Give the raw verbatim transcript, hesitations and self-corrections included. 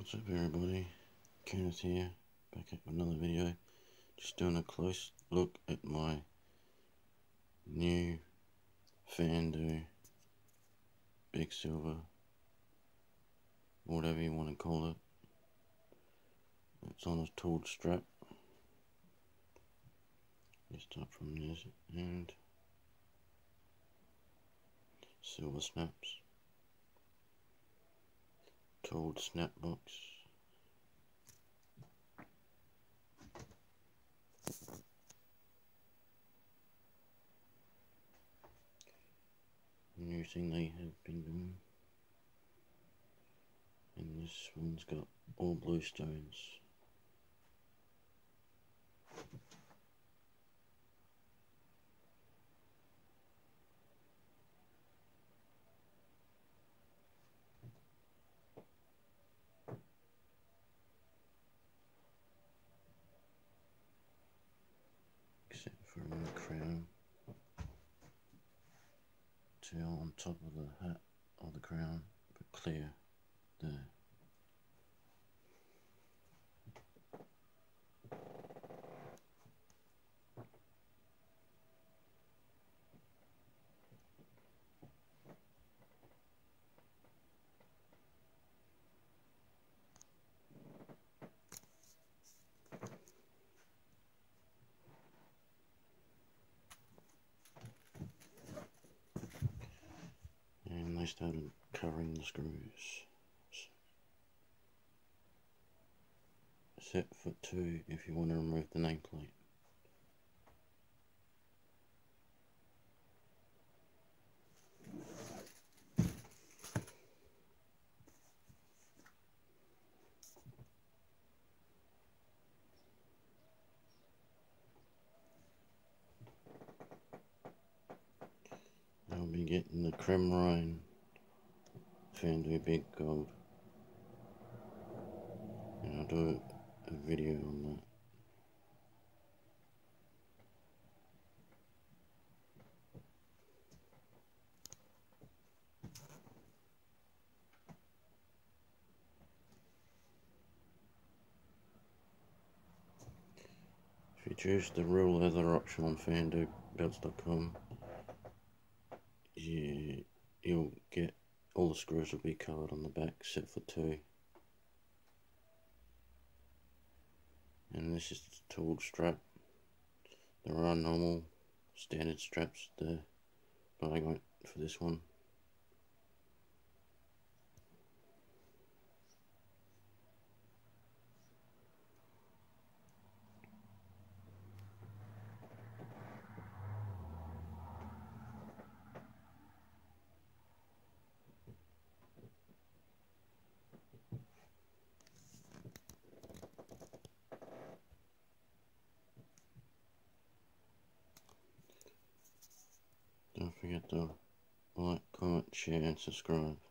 What's up everybody, Kenneth here, back up with another video. Just doing a close look at my new fandu big silver, whatever you want to call it. It's on a tooled strap. You start from this and silver snaps, tooled snap box. New thing they have been doing, and this one's got all blue stones. Except for the crown, tail on top of the hat of the crown, but clear there. And they started covering the screws. Set for two if you want to remove the nameplate. I'll be getting the creme rain fandu big gold, and I'll do a video on that. If you choose the real leather option on fandu belts dot com, you, you'll get all the screws will be covered on the back, set for two. And this is the tooled strap. There are normal standard straps there, but I went for this one. Don't forget to like, comment, share and subscribe.